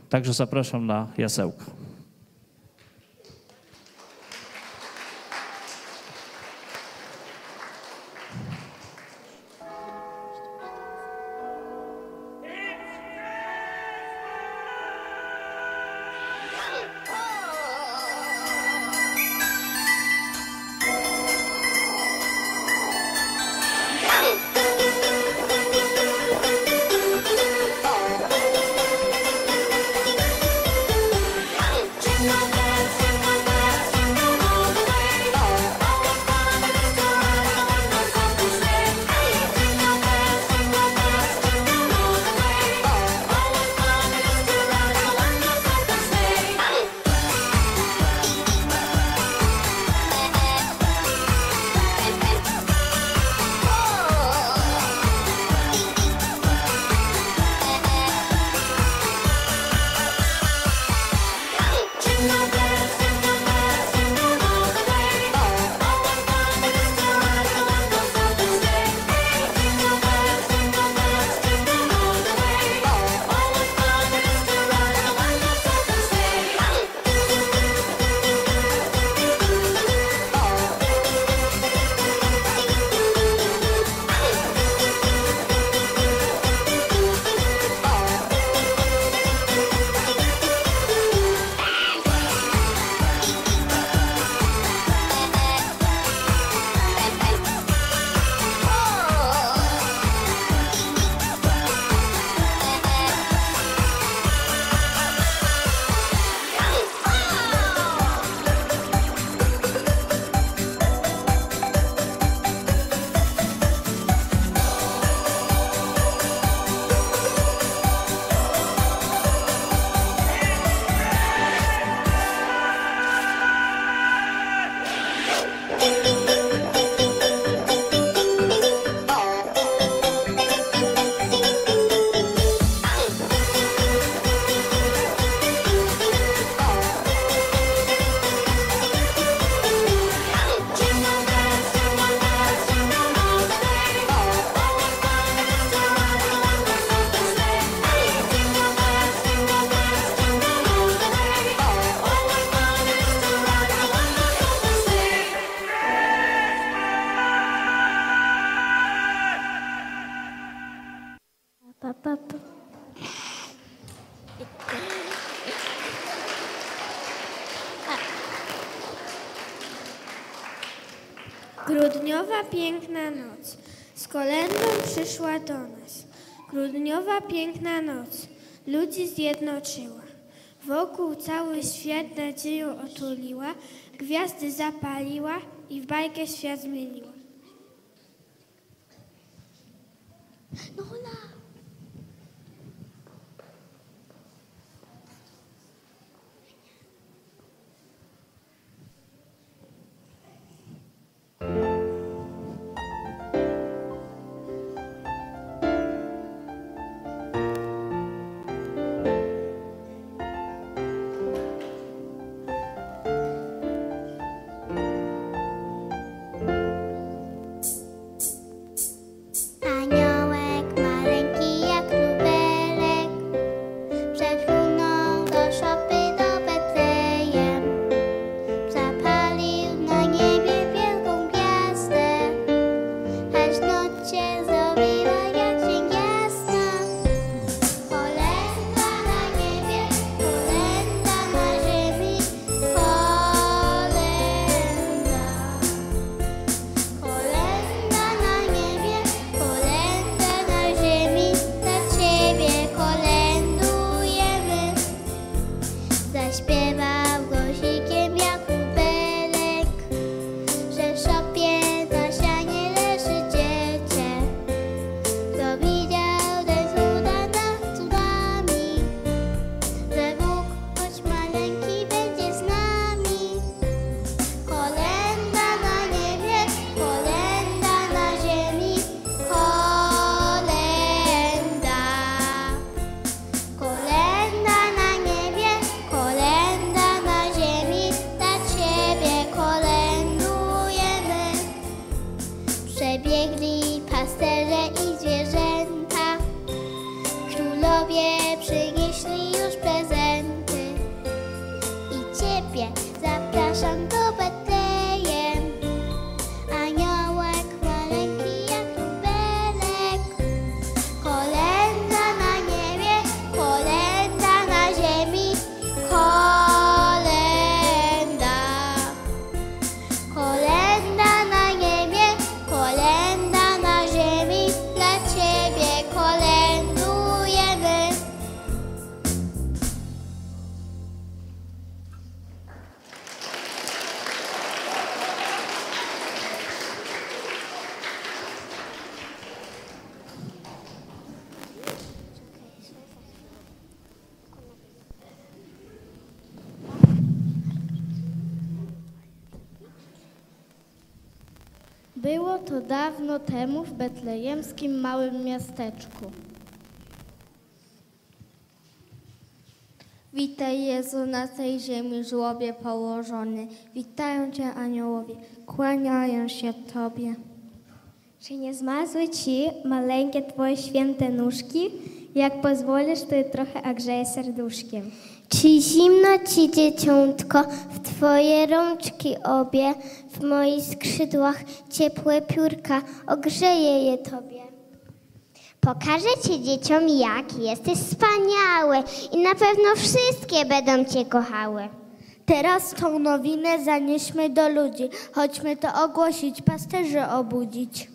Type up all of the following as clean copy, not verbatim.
Także zapraszam na jasełka. Grudniowa piękna noc z kolędą przyszła do nas. Grudniowa piękna noc ludzi zjednoczyła. Wokół cały świat nadzieją otuliła, gwiazdy zapaliła i w bajkę świat zmieniła. Nola! Było to dawno temu w betlejemskim małym miasteczku. Witaj Jezu na tej ziemi żłobie położony. Witają Cię aniołowie, kłaniają się Tobie. Czy nie zmarzły Ci maleńkie Twoje święte nóżki? Jak pozwolisz, to je trochę ogrzeję serduszkiem. Czy zimno Ci, dzieciątko, w Twoje rączki obie, w moich skrzydłach ciepłe piórka, ogrzeję je Tobie. Pokażę Ci dzieciom, jak jesteś wspaniały i na pewno wszystkie będą Cię kochały. Teraz tą nowinę zanieśmy do ludzi. Chodźmy to ogłosić, pasterzy obudzić.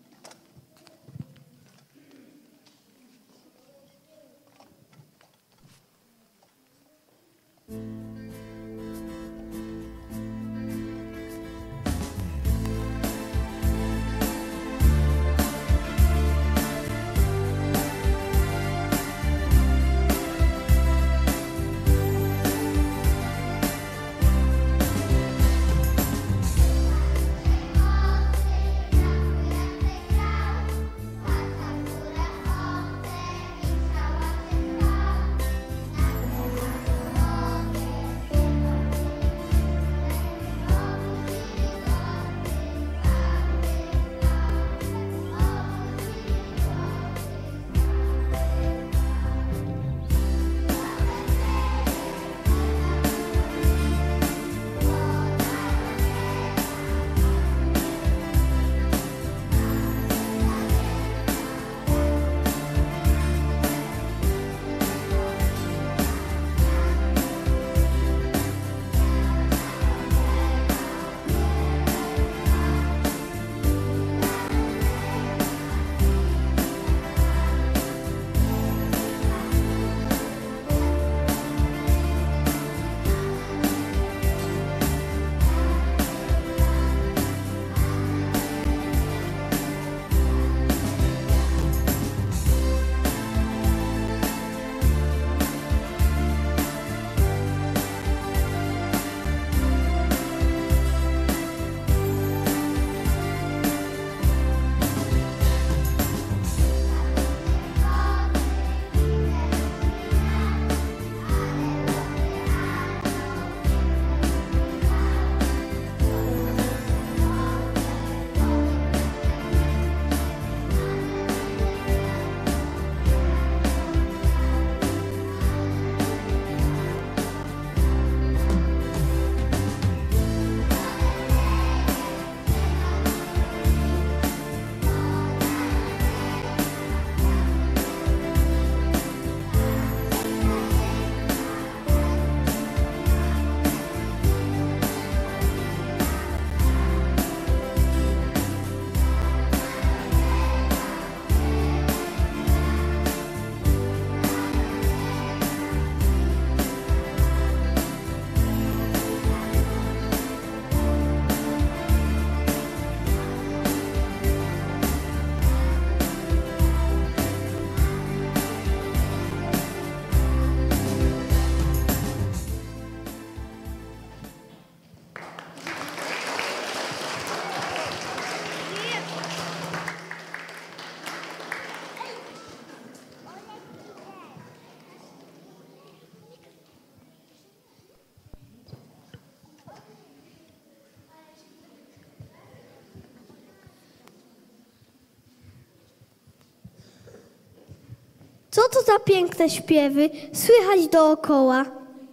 Co to za piękne śpiewy słychać dookoła?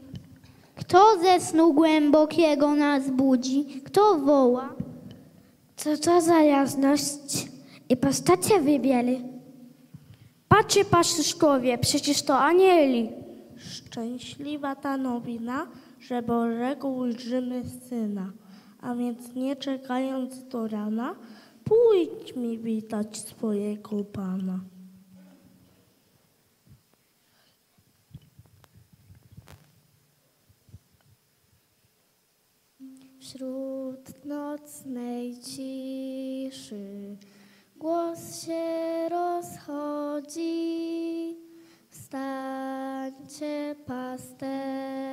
Kto ze snu głębokiego nas budzi? Kto woła? Co to za jasność i postacie wybieli? Patrzcie, pastuszkowie, przecież to anieli. Szczęśliwa ta nowina, że Bożego ujrzymy Syna. A więc nie czekając do rana, pójdź mi witać swojego Pana. Wśród nocnej ciszy głos się rozchodzi. Wstańcie,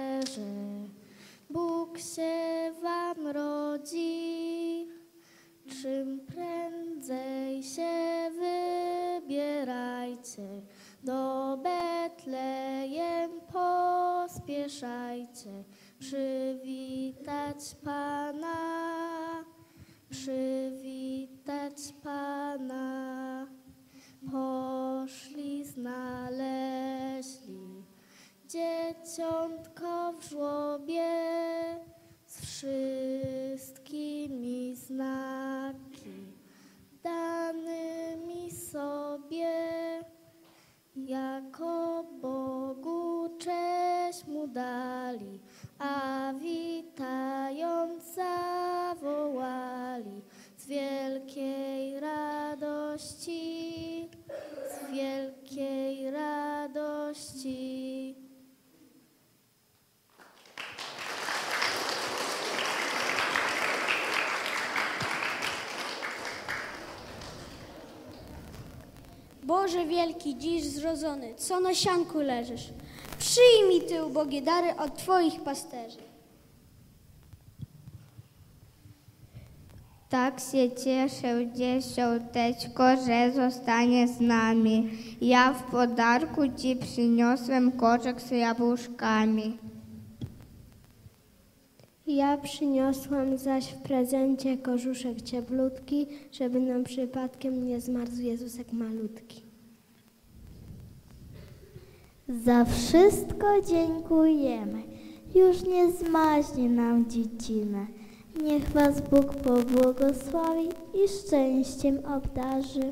pasterze, Bóg się wam rodzi. Czym prędzej się wybierajcie, do Betlejem pospieszajcie, przywitać Pana. Poszli, znaleźli dzieciątko w żłobie z wszystkimi znaki danymi sobie. Jako Bogu cześć mu dali, a witając zawołali z wielkiej radości, z wielkiej radości. Boże wielki, dziś zrodzony, co na sianku leżysz, przyjmij Ty ubogie dary od Twoich pasterzy. Tak się cieszę dziesiąteczko, że zostanie z nami. Ja w podarku Ci przyniosłem koszek z jabłuszkami. Ja przyniosłam zaś w prezencie korzuszek cieplutki, żeby nam przypadkiem nie zmarzł Jezusek malutki. Za wszystko dziękujemy, już nie zmaźnie nam dziecinę. Niech Was Bóg pobłogosławi i szczęściem obdarzy.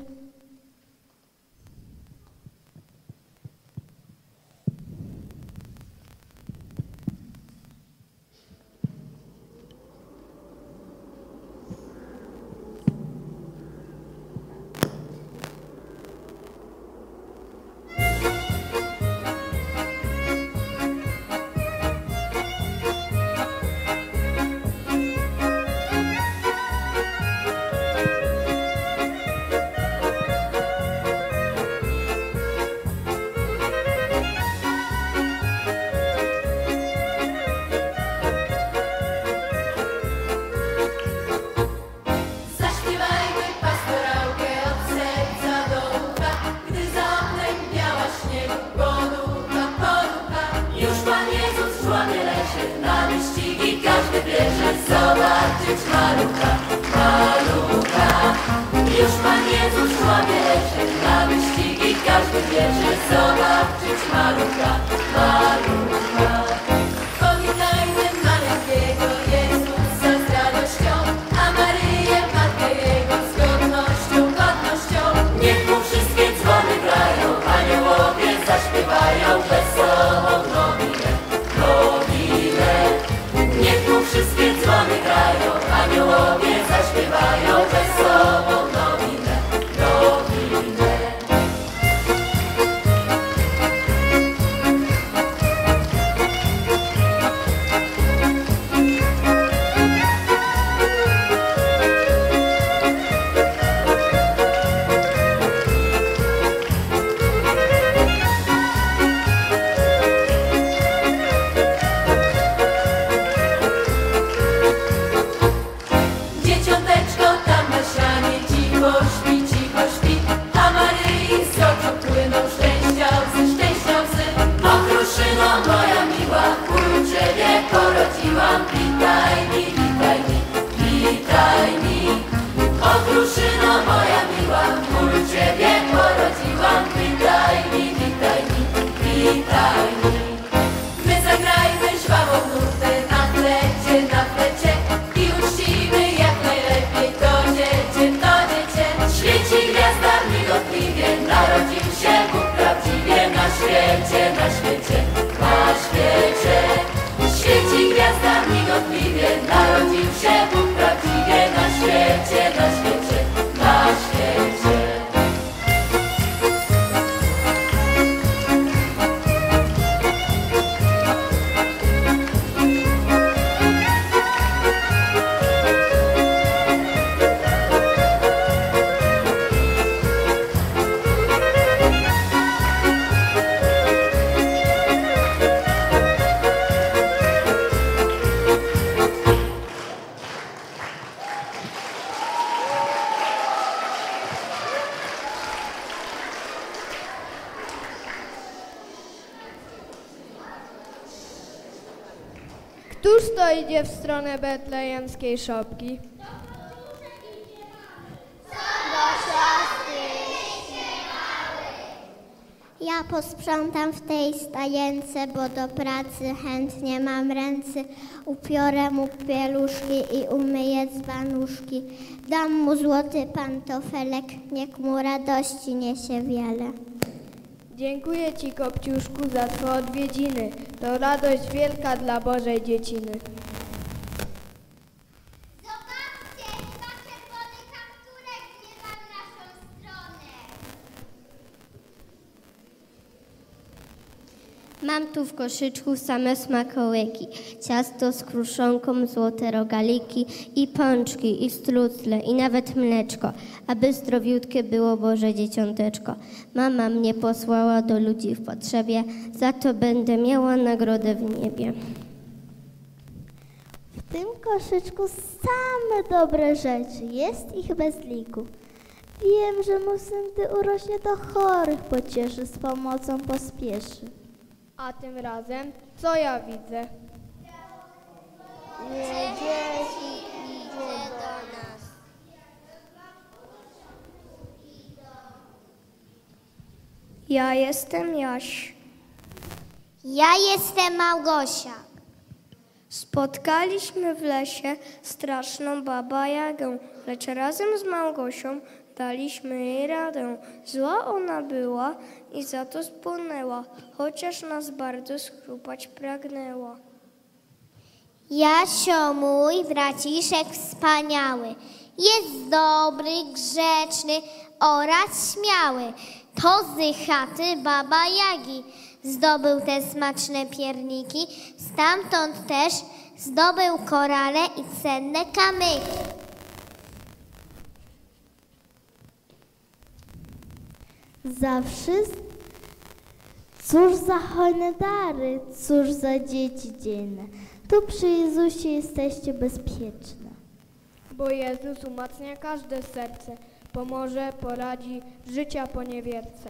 Któż to idzie w stronę betlejemskiej szopki? Ja posprzątam w tej stajence, bo do pracy chętnie mam ręce. Upiorę mu pieluszki i umyję dzbanuszki. Dam mu złoty pantofelek, niech mu radości niesie wiele. Dziękuję Ci, Kopciuszku, za Twoje odwiedziny. To radość wielka dla Bożej dzieciny. Zobaczcie, chyba czerwony kapturek zmiewa w naszą stronę. Mam tu w koszyczku same smakołyki, ciasto z kruszonką, złote rogaliki i pączki, i strucle, i nawet mleczko, aby zdrowiutkie było Boże dzieciąteczko. Mama mnie posłała do ludzi w potrzebie, za to będę miała nagrodę w niebie. W tym koszyczku same dobre rzeczy, jest ich bez liku. Wiem, że mój syn, gdy urośnie, to chorych pocieszy, z pomocą pospieszy. A tym razem co ja widzę? Dzieci idzie do nas. Ja jestem Jaś. Ja jestem Małgosia. Spotkaliśmy w lesie straszną Baba Jagę, lecz razem z Małgosią daliśmy jej radę. Zła ona była i za to spłonęła, chociaż nas bardzo schrupać pragnęła. Jasio mój braciszek wspaniały, jest dobry, grzeczny oraz śmiały. To z chaty Baba Jagi zdobył te smaczne pierniki, stamtąd też zdobył korale i cenne kamyki. Za wszystko, cóż za hojne dary, cóż za dzieci dzielne. Tu przy Jezusie jesteście bezpieczne. Bo Jezus umacnia każde serce, pomoże, poradzi, życia poniewierce.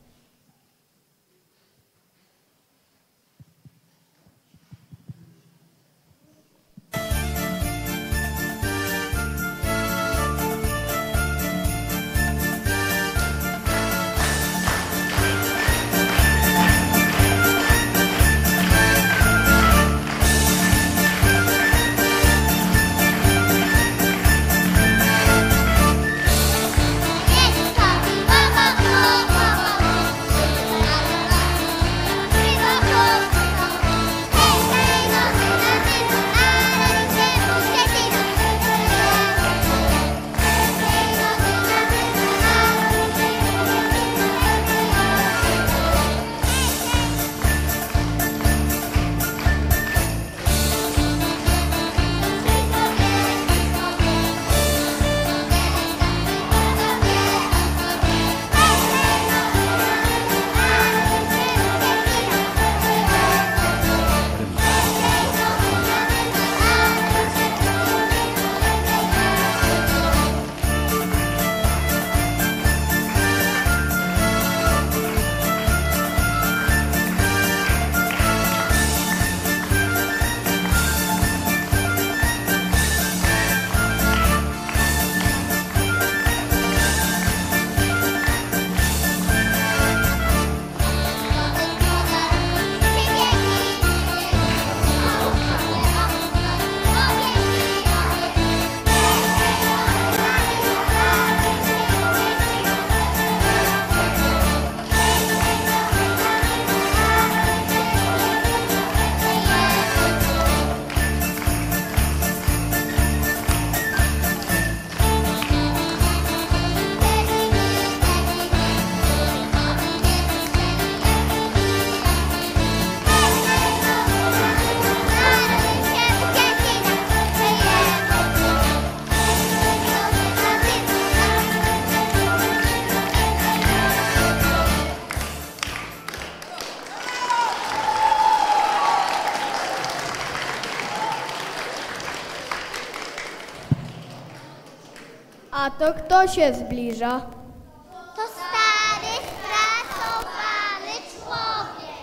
A to kto się zbliża? To stary, spracowany człowiek.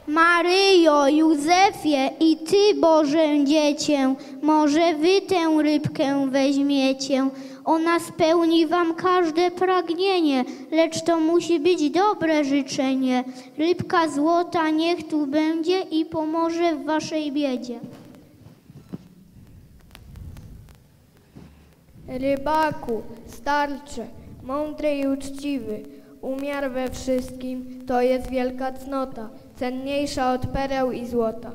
Maryjo, Józefie i Ty, Boże Dziecię, może Wy tę rybkę weźmiecie. Ona spełni Wam każde pragnienie, lecz to musi być dobre życzenie. Rybka złota niech tu będzie i pomoże w Waszej biedzie. Rybaku, starcze, mądry i uczciwy, umiar we wszystkim to jest wielka cnota, cenniejsza od pereł i złota.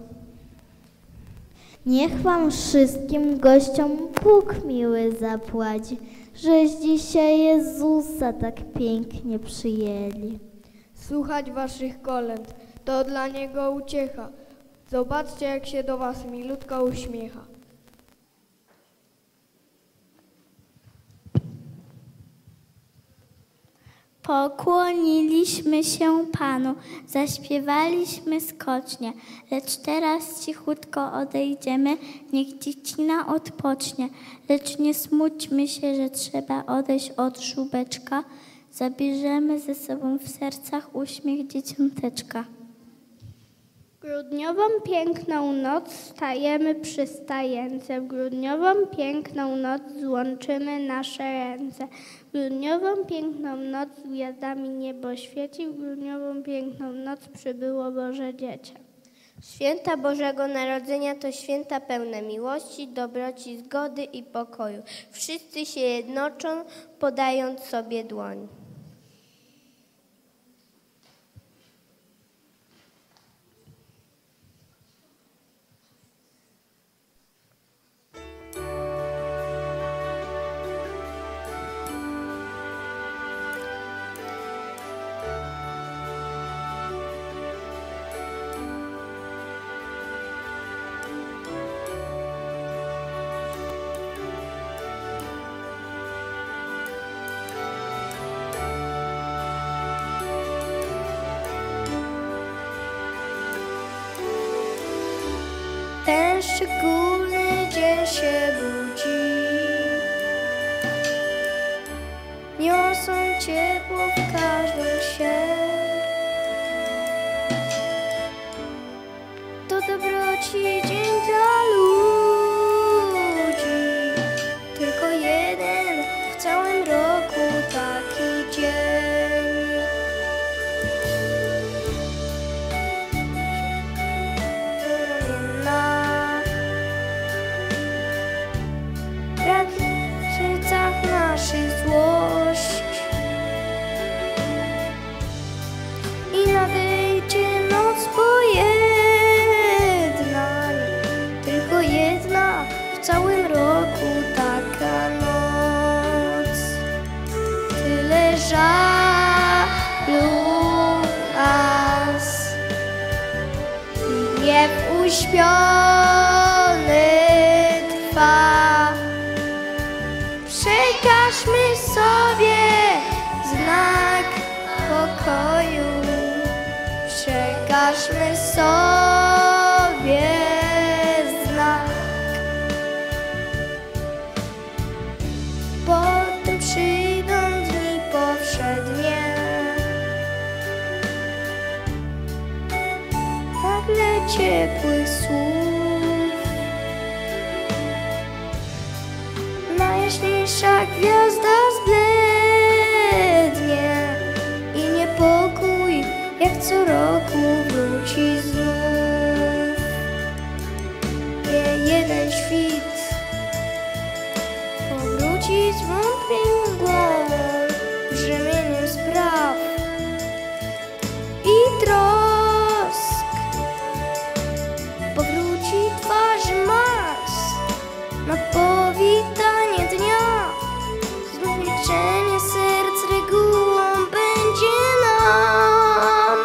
Niech wam wszystkim gościom Bóg miły zapłaci, żeś dzisiaj Jezusa tak pięknie przyjęli. Słuchać waszych kolęd, to dla Niego uciecha. Zobaczcie, jak się do was milutko uśmiecha. Pokłoniliśmy się Panu, zaśpiewaliśmy skocznie, lecz teraz cichutko odejdziemy, niech dziecina odpocznie. Lecz nie smućmy się, że trzeba odejść od żubeczka, zabierzemy ze sobą w sercach uśmiech dzieciąteczka. Grudniową piękną noc stajemy przy stajence, w grudniową piękną noc złączymy nasze ręce. W grudniową piękną noc z gwiazdami niebo świeci, w grudniową piękną noc przybyło Boże Dziecię. Święta Bożego Narodzenia to święta pełne miłości, dobroci, zgody i pokoju. Wszyscy się jednoczą, podając sobie dłoń. Ten szczególny dzień się budzi, niosą ciepło w każdym się. To dobroci dzień dla ludzi, tylko jeden w całym roku taki dzień. W sercach naszych złość i nadejdzie noc pojednań, tylko jedna w całym roku taka noc. Tyle żalu nas i gniew uśpiony trwa. Przekażmy sobie znak pokoju, przekażmy sobie znak. Potem przyjdą dni powszednie, nagle ciepłych słów. Najjaśniejsza gwiazda zblednie i niepokój jak co roku wróci znów. Nie jeden świt powróci z wątpliwą głową, brzemieniem spraw i trosk. Powróci twarzy mask na powitanie dnia. Znów milczenie serc regułą będzie nam.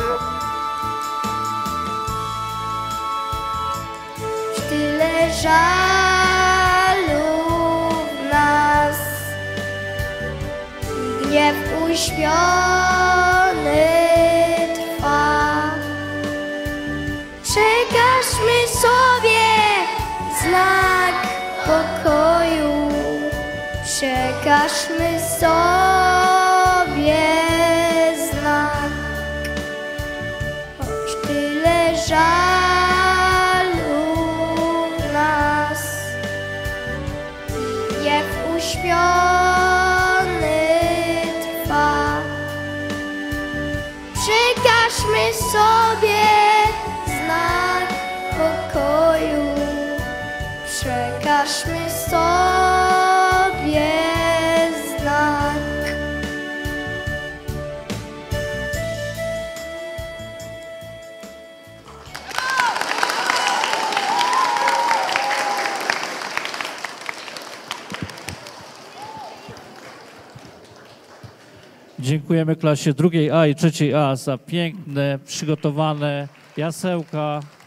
Tyle żalu w nas i gniew uśpiony trwa. Przekażmy sobie znak pokoju, przekażmy sobie znak. Choć tyle Przekażmy sobie znak pokoju. Przekażmy sobie znak. Dziękujemy klasie 2A i 3A za piękne, przygotowane jasełka.